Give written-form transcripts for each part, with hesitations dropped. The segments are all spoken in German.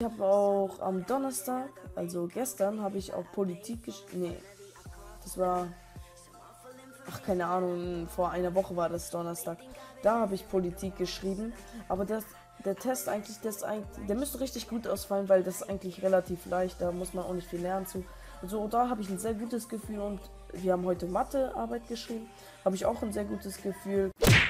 Ich habe auch am Donnerstag, also gestern, habe ich auch Politik Nee, das war, ach keine Ahnung, vor einer Woche war das Donnerstag. Da habe ich Politik geschrieben, aber der Test eigentlich, der müsste richtig gut ausfallen, weil das ist eigentlich relativ leicht, da muss man auch nicht viel lernen zu. Also da habe ich ein sehr gutes Gefühl und wir haben heute Mathearbeit geschrieben, habe ich auch ein sehr gutes Gefühl.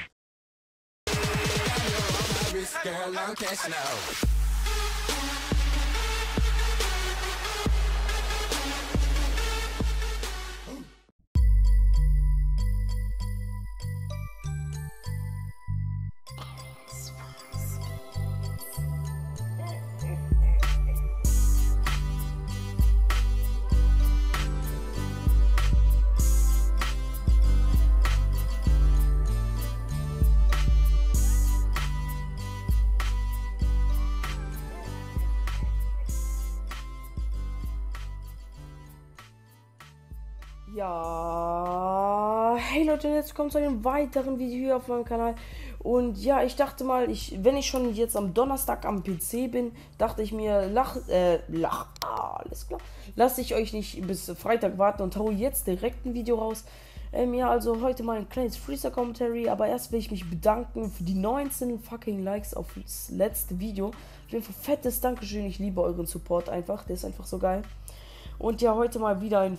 Ja, hey Leute, jetzt kommt zu einem weiteren Video hier auf meinem Kanal. Und ja, ich dachte mal, wenn ich schon jetzt am Donnerstag am PC bin, dachte ich mir, alles klar, lasse ich euch nicht bis Freitag warten und hau jetzt direkt ein Video raus. Ja, also heute mal ein kleines Freezer-Commentary, aber erst will ich mich bedanken für die 19 fucking Likes auf das letzte Video. Auf jeden Fall fettes Dankeschön, ich liebe euren Support einfach, der ist einfach so geil. Und ja, heute mal wieder ein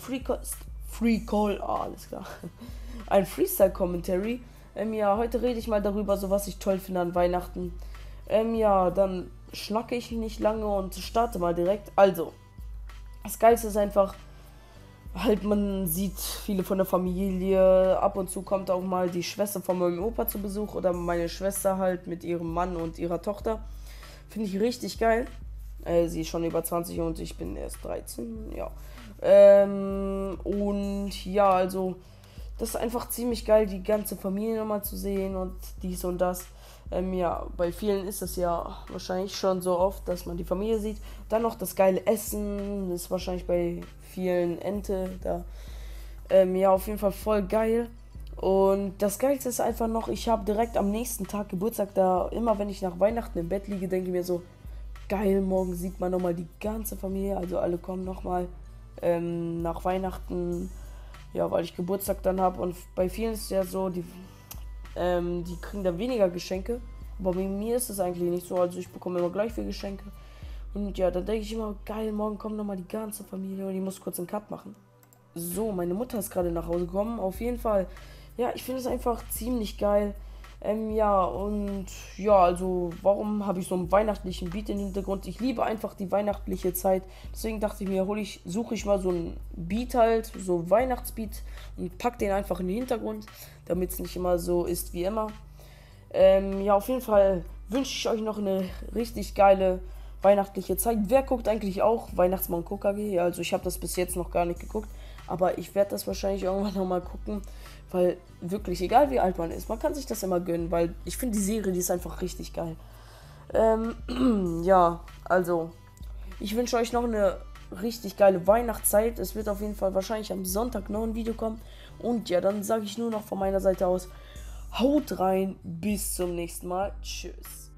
alles klar. Ein Freestyle-Commentary. Ja, heute rede ich mal darüber, so was ich toll finde an Weihnachten. Ja, dann schnacke ich nicht lange und starte mal direkt. Also, das Geilste ist einfach, halt, man sieht viele von der Familie. Ab und zu kommt auch mal die Schwester von meinem Opa zu Besuch oder meine Schwester halt mit ihrem Mann und ihrer Tochter. Finde ich richtig geil. Sie ist schon über 20 und ich bin erst 13, ja. Und ja, also, das ist einfach ziemlich geil, die ganze Familie nochmal zu sehen und dies und das. Ja, bei vielen ist das ja wahrscheinlich schon so oft, dass man die Familie sieht. Dann noch das geile Essen, das ist wahrscheinlich bei vielen Ente da. Ja, auf jeden Fall voll geil. Und das Geilste ist einfach noch, ich habe direkt am nächsten Tag Geburtstag, da immer wenn ich nach Weihnachten im Bett liege, denke ich mir so, geil, morgen sieht man nochmal die ganze Familie, also alle kommen nochmal nach Weihnachten, ja, weil ich Geburtstag dann habe. Und bei vielen ist es ja so, die kriegen dann weniger Geschenke, aber bei mir ist es eigentlich nicht so, also ich bekomme immer gleich viele Geschenke. Und ja, dann denke ich immer, geil, morgen kommt nochmal die ganze Familie und ich muss kurz einen Cut machen. So, meine Mutter ist gerade nach Hause gekommen, auf jeden Fall, ja, ich finde es einfach ziemlich geil. Ja, und ja, also warum habe ich so einen weihnachtlichen Beat im Hintergrund? Ich liebe einfach die weihnachtliche Zeit. Deswegen dachte ich mir, suche ich mal so einen Beat halt, so einen Weihnachtsbeat und pack den einfach in den Hintergrund, damit es nicht immer so ist wie immer. Ja, auf jeden Fall wünsche ich euch noch eine richtig geile weihnachtliche Zeit. Wer guckt eigentlich auch Weihnachtsmann KKG? Also ich habe das bis jetzt noch gar nicht geguckt, aber ich werde das wahrscheinlich irgendwann nochmal gucken, weil wirklich, egal wie alt man ist, man kann sich das immer gönnen, weil ich finde die Serie, die ist einfach richtig geil. Ja, also, ich wünsche euch noch eine richtig geile Weihnachtszeit. Es wird auf jeden Fall wahrscheinlich am Sonntag noch ein Video kommen. Und ja, dann sage ich nur noch von meiner Seite aus, haut rein, bis zum nächsten Mal. Tschüss.